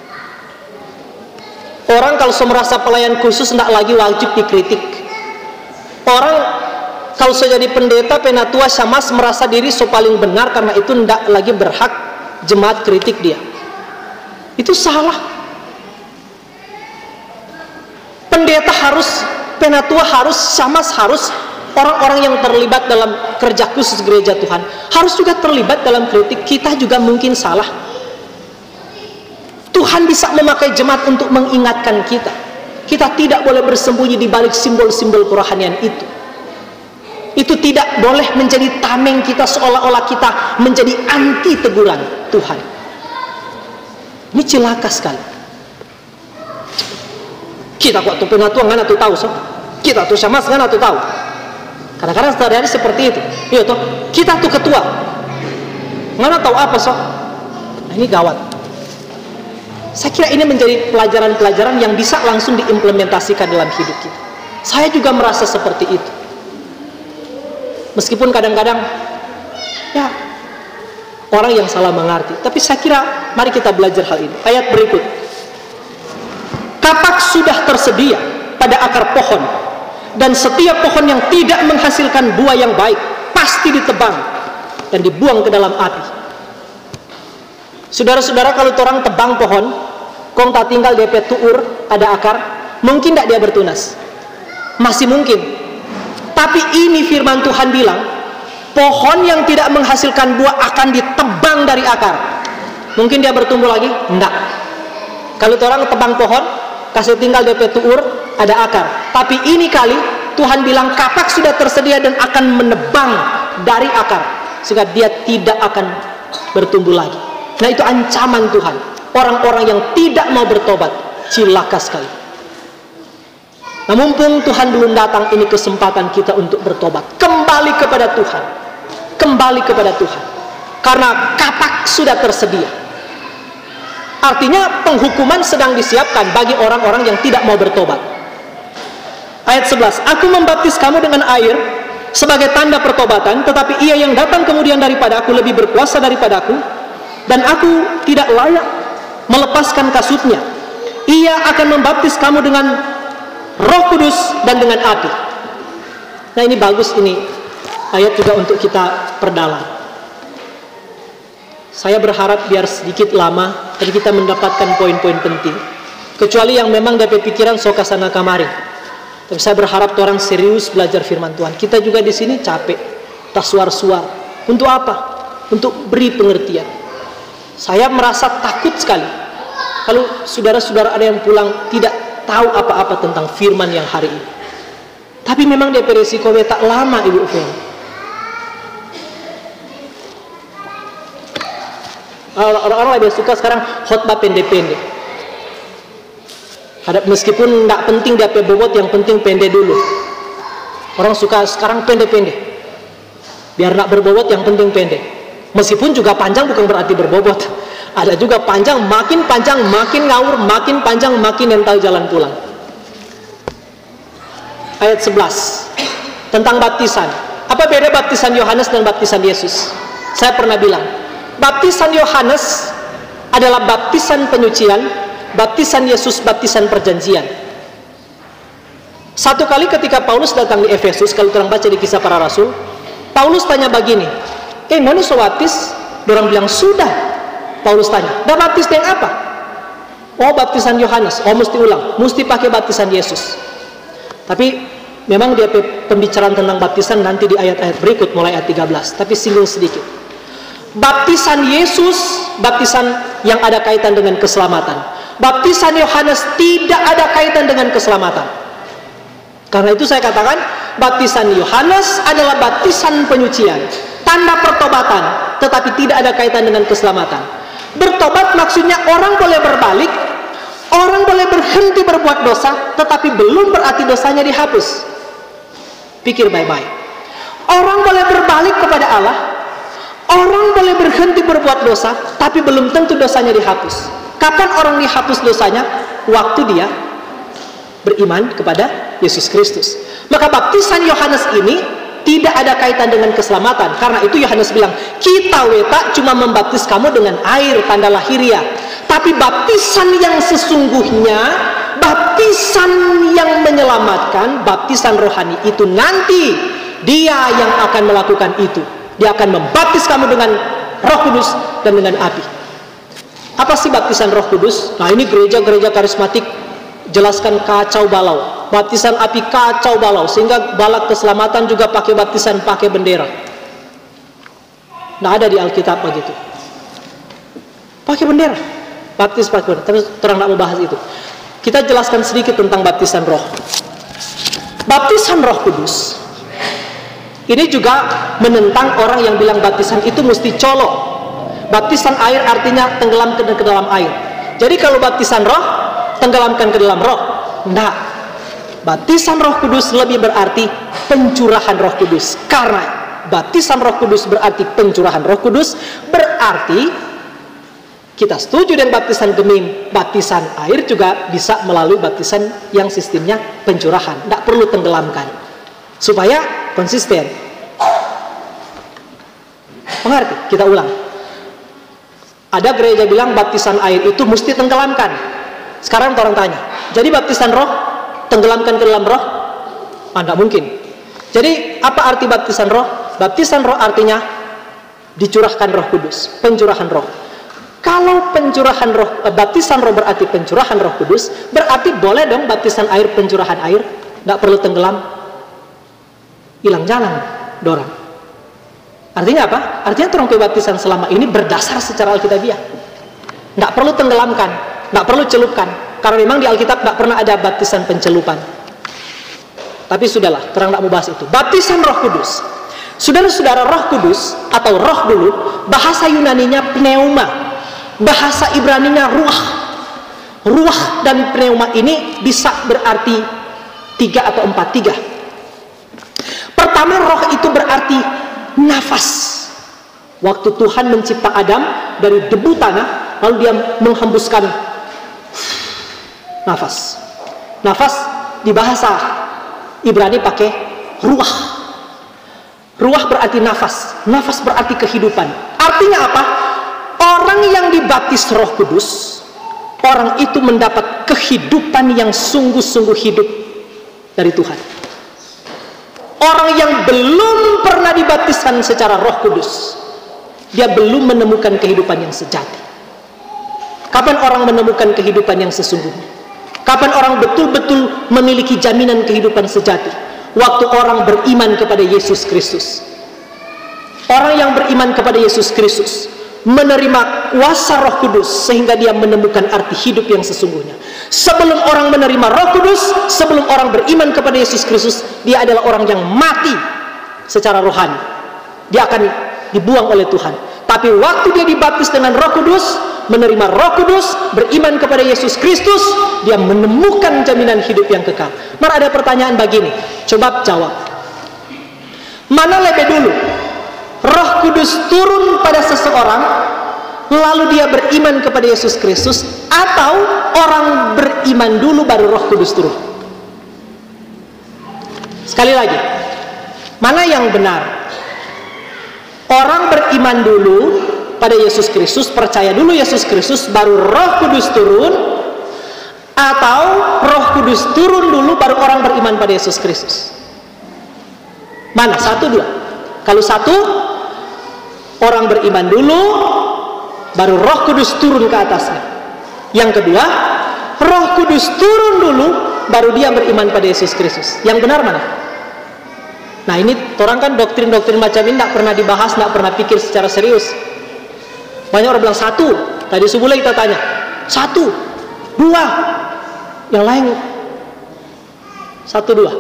Orang kalau merasa pelayan khusus tidak lagi wajib dikritik. Orang kalau jadi pendeta, penatua, Syamas merasa diri paling benar, karena itu tidak lagi berhak jemaat kritik dia. Itu salah. Pendeta harus, penatua harus, Syamas harus, orang-orang yang terlibat dalam kerja khusus gereja Tuhan harus juga terlibat dalam kritik. Kita juga mungkin salah. Tuhan bisa memakai jemaat untuk mengingatkan kita. Kita tidak boleh bersembunyi di balik simbol-simbol kerohanian itu. Itu tidak boleh menjadi tameng kita, seolah-olah kita menjadi anti teguran Tuhan. Ini celaka sekali. Kita kok tuh penatua nggak tuh tahu, so. Kita tuh Syamas nggak tuh tahu. Kadang-kadang sehari-hari seperti itu. Iya toh, kita tuh ketua nggak tahu apa, so. Nah, ini gawat. Saya kira ini menjadi pelajaran-pelajaran yang bisa langsung diimplementasikan dalam hidup kita. Saya juga merasa seperti itu. Meskipun kadang-kadang ya orang yang salah mengerti. Tapi saya kira mari kita belajar hal ini. Ayat berikut. Kapak sudah tersedia pada akar pohon, dan setiap pohon yang tidak menghasilkan buah yang baik pasti ditebang dan dibuang ke dalam api. Saudara-saudara, kalau orang tebang pohon, kong tak tinggal DP tuur ada akar, mungkin tidak dia bertunas? Masih mungkin. Tapi ini firman Tuhan bilang, pohon yang tidak menghasilkan buah akan ditebang dari akar. Mungkin dia bertumbuh lagi? Enggak. Kalau orang tebang pohon, kasih tinggal DP tuur ada akar. Tapi ini kali Tuhan bilang kapak sudah tersedia dan akan menebang dari akar, sehingga dia tidak akan bertumbuh lagi. Nah, itu ancaman Tuhan. Orang-orang yang tidak mau bertobat, cilaka sekali. Nah, mumpung Tuhan belum datang, ini kesempatan kita untuk bertobat. Kembali kepada Tuhan. Kembali kepada Tuhan. Karena kapak sudah tersedia. Artinya penghukuman sedang disiapkan bagi orang-orang yang tidak mau bertobat. Ayat 11. Aku membaptis kamu dengan air sebagai tanda pertobatan, tetapi ia yang datang kemudian daripada aku lebih berkuasa daripada aku, dan aku tidak layak melepaskan kasutnya. Ia akan membaptis kamu dengan Roh Kudus dan dengan api. Nah, ini bagus, ini ayat juga untuk kita perdalam. Saya berharap biar sedikit lama, tapi kita mendapatkan poin-poin penting. Kecuali yang memang dari pikiran soka sana kamari. Tapi saya berharap orang serius belajar firman Tuhan. Kita juga di sini capek, tak suar-suar. Untuk apa? Untuk beri pengertian. Saya merasa takut sekali kalau saudara-saudara ada yang pulang tidak tahu apa-apa tentang firman yang hari ini. Tapi memang DP resiko tak lama, Ibu Fen. Orang-orang lebih suka sekarang khotbah pendek-pendek. Meskipun tidak penting dia bobot, yang penting pendek dulu. Orang suka sekarang pendek-pendek. Biar nak berbobot, yang penting pendek. Meskipun juga panjang bukan berarti berbobot. Ada juga panjang, makin ngawur, makin panjang, makin yang tahu jalan pulang. Ayat 11 tentang baptisan. Apa beda baptisan Yohanes dan baptisan Yesus? Saya pernah bilang, baptisan Yohanes adalah baptisan penyucian, baptisan Yesus baptisan perjanjian. Satu kali ketika Paulus datang di Efesus, kalau orang baca di Kisah Para Rasul, Paulus tanya begini, mana so baptis? Orang bilang sudah. Paulus tanya, dah baptis yang apa? Oh, baptisan Yohanes. Oh, mesti ulang, mesti pakai baptisan Yesus. Tapi memang dia pembicaraan tentang baptisan nanti di ayat-ayat berikut mulai ayat 13. Tapi singgung sedikit. Baptisan Yesus, baptisan yang ada kaitan dengan keselamatan. Baptisan Yohanes tidak ada kaitan dengan keselamatan. Karena itu saya katakan, baptisan Yohanes adalah baptisan penyucian, tanda pertobatan, tetapi tidak ada kaitan dengan keselamatan. Bertobat maksudnya orang boleh berbalik, orang boleh berhenti berbuat dosa, tetapi belum berarti dosanya dihapus. Pikir baik-baik. Orang boleh berbalik kepada Allah, orang boleh berhenti berbuat dosa, tapi belum tentu dosanya dihapus. Kapan orang dihapus dosanya? Waktu dia beriman kepada Yesus Kristus. Maka baptisan Yohanes ini tidak ada kaitan dengan keselamatan. Karena itu Yohanes bilang, kita weta cuma membaptis kamu dengan air, tanda lahiriah. Tapi baptisan yang sesungguhnya, baptisan yang menyelamatkan, baptisan rohani itu nanti dia yang akan melakukan itu. Dia akan membaptis kamu dengan Roh Kudus dan dengan api. Apa sih baptisan Roh Kudus? Nah, ini gereja-gereja karismatik jelaskan kacau balau. Baptisan api kacau balau, sehingga balak keselamatan juga pakai baptisan pakai bendera. Nah, ada di Alkitab begitu. Pakai bendera, baptis pakai bendera. Tapi terang tidak mau bahas itu. Kita jelaskan sedikit tentang baptisan roh. Baptisan Roh Kudus ini juga menentang orang yang bilang baptisan itu mesti colok. Baptisan air artinya tenggelamkan ke dalam air. Jadi kalau baptisan roh, tenggelamkan ke dalam roh. Enggak. Baptisan Roh Kudus lebih berarti pencurahan Roh Kudus. Karena baptisan Roh Kudus berarti pencurahan Roh Kudus, berarti kita setuju dengan baptisan gemim. Baptisan air juga bisa melalui baptisan yang sistemnya pencurahan. Tidak perlu tenggelamkan. Supaya konsisten. Mengerti? Kita ulang. Ada gereja bilang baptisan air itu mesti tenggelamkan. Sekarang orang tanya, jadi baptisan roh tenggelamkan ke dalam roh? Tidak mungkin. Jadi apa arti baptisan roh? Baptisan roh artinya dicurahkan Roh Kudus, pencurahan roh. Kalau pencurahan roh, baptisan roh berarti pencurahan Roh Kudus, berarti boleh dong baptisan air, pencurahan air, nggak perlu tenggelam, hilang jalan dorang. Artinya apa? Artinya turun baptisan selama ini berdasar secara Alkitabiah, nggak perlu tenggelamkan, nggak perlu celupkan, karena memang di Alkitab nggak pernah ada baptisan pencelupan. Tapi sudahlah, terang nggak mau bahas itu. Baptisan Roh Kudus, saudara-saudara, Roh Kudus atau roh dulu, bahasa Yunaninya pneuma, bahasa Ibraninya ruah. Ruah dan pneuma ini bisa berarti 3 atau 4, 3. Pertama, roh itu berarti nafas. Waktu Tuhan mencipta Adam dari debu tanah, lalu dia menghembuskan nafas. Nafas di bahasa Ibrani pakai ruah. Ruah berarti nafas. Nafas berarti kehidupan. Artinya apa? Orang yang dibaptis Roh Kudus, orang itu mendapat kehidupan yang sungguh-sungguh hidup dari Tuhan. Orang yang belum pernah dibaptiskan secara Roh Kudus, dia belum menemukan kehidupan yang sejati. Kapan orang menemukan kehidupan yang sesungguhnya? Kapan orang betul-betul memiliki jaminan kehidupan sejati? Waktu orang beriman kepada Yesus Kristus. Orang yang beriman kepada Yesus Kristus menerima kuasa Roh Kudus sehingga dia menemukan arti hidup yang sesungguhnya. Sebelum orang menerima Roh Kudus, sebelum orang beriman kepada Yesus Kristus, dia adalah orang yang mati secara rohani. Dia akan dibuang oleh Tuhan. Tapi waktu dia dibaptis dengan Roh Kudus, menerima Roh Kudus, beriman kepada Yesus Kristus, dia menemukan jaminan hidup yang kekal. Mari ada pertanyaan begini, coba jawab. Mana lebih dulu? Roh Kudus turun pada seseorang, lalu dia beriman kepada Yesus Kristus, atau orang beriman dulu baru Roh Kudus turun? Sekali lagi, mana yang benar? Orang beriman dulu pada Yesus Kristus, percaya dulu Yesus Kristus, baru Roh Kudus turun, atau Roh Kudus turun dulu baru orang beriman pada Yesus Kristus? Mana? 1, 2. Kalau 1, orang beriman dulu baru Roh Kudus turun ke atasnya. Yang kedua, Roh Kudus turun dulu baru dia beriman pada Yesus Kristus. Yang benar mana? Nah, ini orang kan doktrin-doktrin macam ini tidak pernah dibahas, tidak pernah pikir secara serius. Banyak orang bilang 1, tadi subuh kita tanya 1, 2, yang lain 1, 2.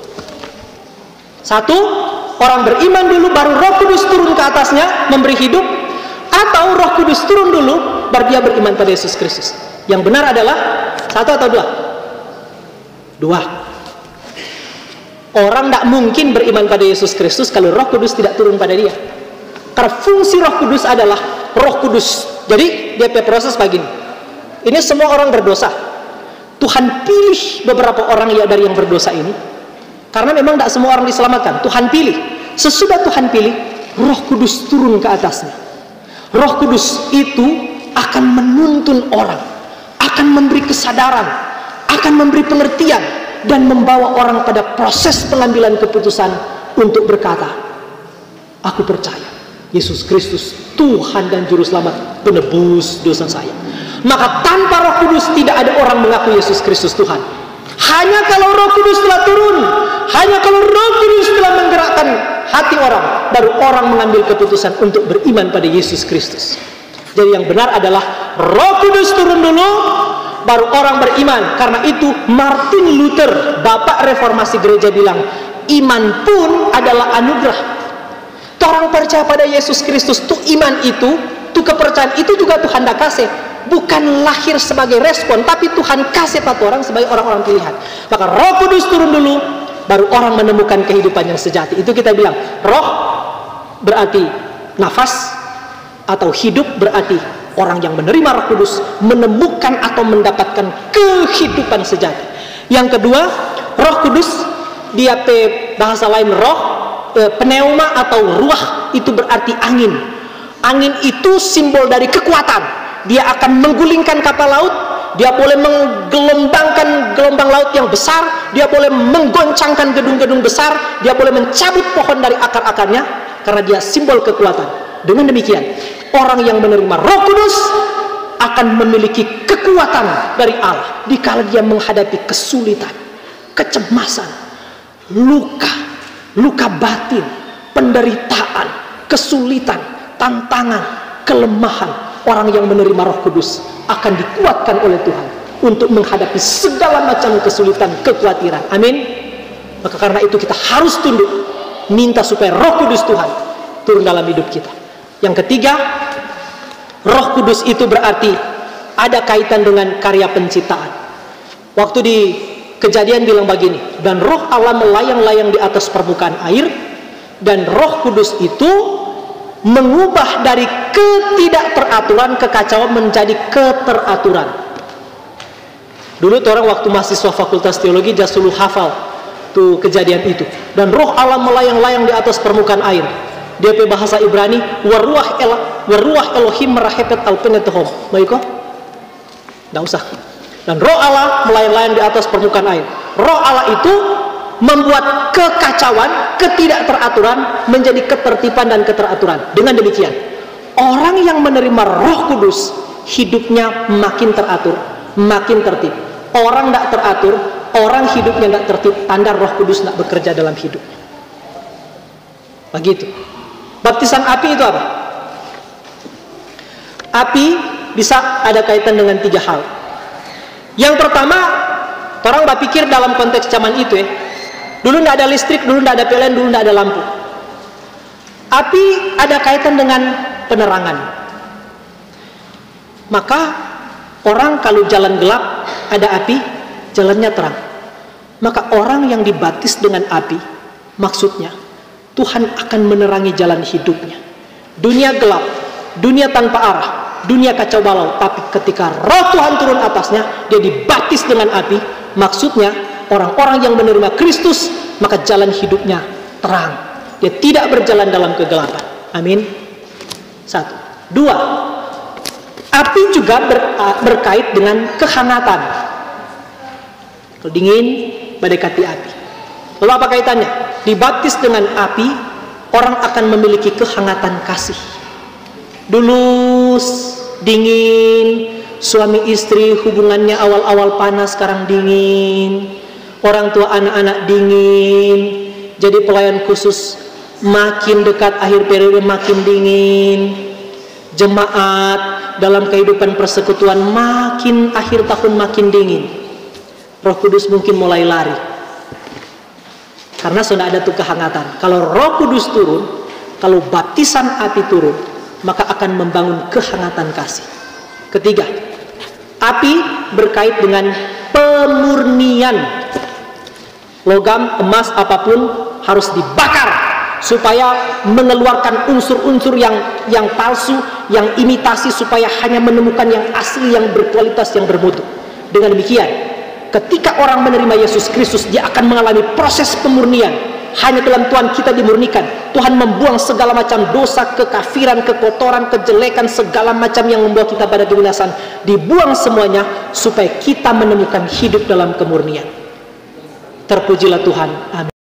1, orang beriman dulu baru Roh Kudus turun ke atasnya memberi hidup, atau Roh Kudus turun dulu baru dia beriman pada Yesus Kristus. Yang benar adalah 1 atau 2? 2. Orang tidak mungkin beriman pada Yesus Kristus kalau Roh Kudus tidak turun pada dia. Karena fungsi Roh Kudus adalah Roh Kudus. Jadi dia punya proses begini. Ini semua orang berdosa. Tuhan pilih beberapa orang dari yang berdosa ini, karena memang tidak semua orang diselamatkan. Tuhan pilih. Sesudah Tuhan pilih, Roh Kudus turun ke atasnya. Roh Kudus itu akan menuntun orang, akan memberi kesadaran, akan memberi pengertian, dan membawa orang pada proses pengambilan keputusan untuk berkata, aku percaya Yesus Kristus Tuhan dan Juru Selamat, penebus dosa saya. Maka tanpa Roh Kudus tidak ada orang mengaku Yesus Kristus Tuhan. Hanya kalau Roh Kudus telah turun, hanya kalau Roh Kudus telah menggerakkan hati orang, baru orang mengambil keputusan untuk beriman pada Yesus Kristus. Jadi yang benar adalah Roh Kudus turun dulu, baru orang beriman. Karena itu Martin Luther, bapak reformasi gereja, bilang iman pun adalah anugerah. Orang percaya pada Yesus Kristus, tuh iman itu, tuh kepercayaan itu juga Tuhan dah kasih. Bukan lahir sebagai respon, tapi Tuhan kasih pada orang sebagai orang-orang pilihan. Maka Roh Kudus turun dulu, baru orang menemukan kehidupan yang sejati. Itu kita bilang roh berarti nafas, atau hidup berarti orang yang menerima Roh Kudus menemukan atau mendapatkan kehidupan sejati. Yang kedua, Roh Kudus dia bahasa lain roh, pneuma atau ruah, itu berarti angin. Angin itu simbol dari kekuatan. Dia akan menggulingkan kapal laut, dia boleh menggelombangkan gelombang laut yang besar, dia boleh menggoncangkan gedung-gedung besar, dia boleh mencabut pohon dari akar-akarnya, karena dia simbol kekuatan. Dengan demikian, orang yang menerima Roh Kudus akan memiliki kekuatan dari Allah dikala dia menghadapi kesulitan, kecemasan, luka batin, penderitaan, kesulitan, tantangan, kelemahan. Orang yang menerima Roh Kudus akan dikuatkan oleh Tuhan untuk menghadapi segala macam kesulitan, kekhawatiran. Amin. Maka karena itu kita harus tunduk, minta supaya Roh Kudus Tuhan turun dalam hidup kita. Yang ketiga, Roh Kudus itu berarti ada kaitan dengan karya penciptaan. Waktu di Kejadian bilang begini, dan Roh Allah melayang-layang di atas permukaan air, dan Roh Kudus itu mengubah dari ketidakteraturan, kekacauan menjadi keteraturan. Dulu orang waktu mahasiswa Fakultas Teologi jasulu hafal tuh kejadian itu. Dan Roh Allah melayang-layang di atas permukaan air. DP bahasa Ibrani, waruah Elohim merahepet alpenetohom. Baik kok? Nggak usah. Dan Roh Allah melayang-layang di atas permukaan air. Roh Allah itu membuat kekacauan, ketidakteraturan menjadi ketertiban dan keteraturan. Dengan demikian, orang yang menerima Roh Kudus hidupnya makin teratur, makin tertib. Orang tidak teratur, orang hidupnya tidak tertib, tanda Roh Kudus tidak bekerja dalam hidupnya. Begitu. Baptisan api itu apa? Api bisa ada kaitan dengan 3 hal. Yang pertama, orang berpikir dalam konteks zaman itu ya. Dulu tidak ada listrik, dulu tidak ada PLN, dulu tidak ada lampu. Api ada kaitan dengan penerangan. Maka orang kalau jalan gelap ada api, jalannya terang. Maka orang yang dibaptis dengan api, maksudnya Tuhan akan menerangi jalan hidupnya. Dunia gelap, dunia tanpa arah, dunia kacau balau. Tapi ketika Roh Tuhan turun atasnya, dia dibaptis dengan api. Maksudnya orang-orang yang menerima Kristus, maka jalan hidupnya terang. Dia tidak berjalan dalam kegelapan. Amin. 1. 2. Api juga berkait dengan kehangatan. Kalau dingin, mendekati api. Lalu apa kaitannya? Dibaptis dengan api, orang akan memiliki kehangatan kasih. Dulu dingin, suami istri hubungannya awal-awal panas, sekarang dingin. Orang tua anak-anak dingin. Jadi pelayan khusus makin dekat akhir periode makin dingin. Jemaat dalam kehidupan persekutuan makin akhir tahun makin dingin. Roh Kudus mungkin mulai lari, karena sudah ada tuh kehangatan. Kalau Roh Kudus turun, kalau baptisan api turun, maka akan membangun kehangatan kasih. Ketiga, api berkait dengan pemurnian. Logam, emas, apapun harus dibakar supaya mengeluarkan unsur-unsur yang palsu, yang imitasi, supaya hanya menemukan yang asli, yang berkualitas, yang bermutu. Dengan demikian, ketika orang menerima Yesus Kristus, dia akan mengalami proses pemurnian. Hanya dalam Tuhan kita dimurnikan. Tuhan membuang segala macam dosa, kekafiran, kekotoran, kejelekan, segala macam yang membawa kita pada kebinasan. Dibuang semuanya supaya kita menemukan hidup dalam kemurnian. Terpujilah Tuhan. Amin.